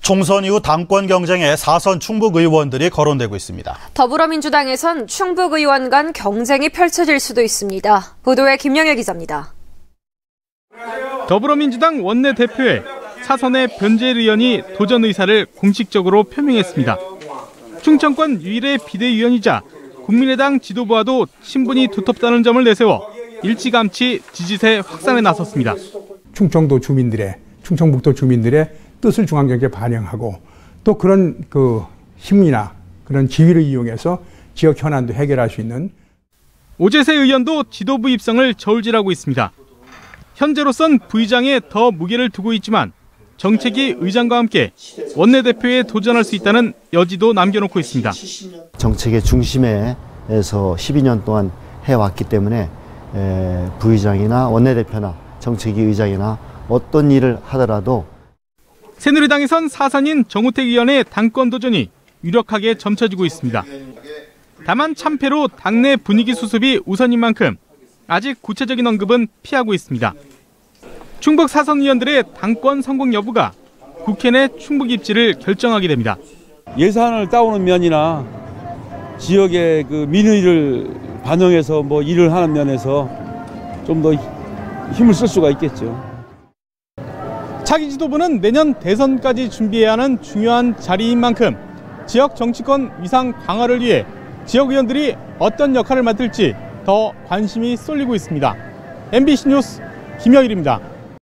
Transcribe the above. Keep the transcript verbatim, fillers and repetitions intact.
총선 이후 당권 경쟁에 사선 충북 의원들이 거론되고 있습니다. 더불어민주당에선 충북 의원 간 경쟁이 펼쳐질 수도 있습니다. 보도에 김영일 기자입니다. 더불어민주당 원내대표에 사선의 변재일 의원이 도전 의사를 공식적으로 표명했습니다. 충청권 유일의 비대위원이자 국민의당 지도부와도 친분이 두텁다는 점을 내세워 일찌감치 지지세 확산에 나섰습니다. 충청도 주민들의, 충청북도 주민들의 뜻을 중앙정치에 반영하고 또 그런 그 힘이나 그런 지위를 이용해서 지역 현안도 해결할 수 있는. 오재세 의원도 지도부 입성을 저울질하고 있습니다. 현재로선 부의장에 더 무게를 두고 있지만 정책위 의장과 함께 원내대표에 도전할 수 있다는 여지도 남겨놓고 있습니다. 정책의 중심에서 십이 년 동안 해왔기 때문에 부의장이나 원내대표나 정책위 의장이나 어떤 일을 하더라도. 새누리당에선 사선인 정우택 의원의 당권 도전이 유력하게 점쳐지고 있습니다. 다만 참패로 당내 분위기 수습이 우선인 만큼 아직 구체적인 언급은 피하고 있습니다. 충북 사선 의원들의 당권 성공 여부가 국회 내 충북 입지를 결정하게 됩니다. 예산을 따오는 면이나 지역의 그 민의를 반영해서 뭐 일을 하는 면에서 좀 더 힘을 쓸 수가 있겠죠. 차기 지도부는 내년 대선까지 준비해야 하는 중요한 자리인 만큼 지역 정치권 위상 강화를 위해 지역 의원들이 어떤 역할을 맡을지 더 관심이 쏠리고 있습니다. 엠비씨 뉴스 김영일입니다.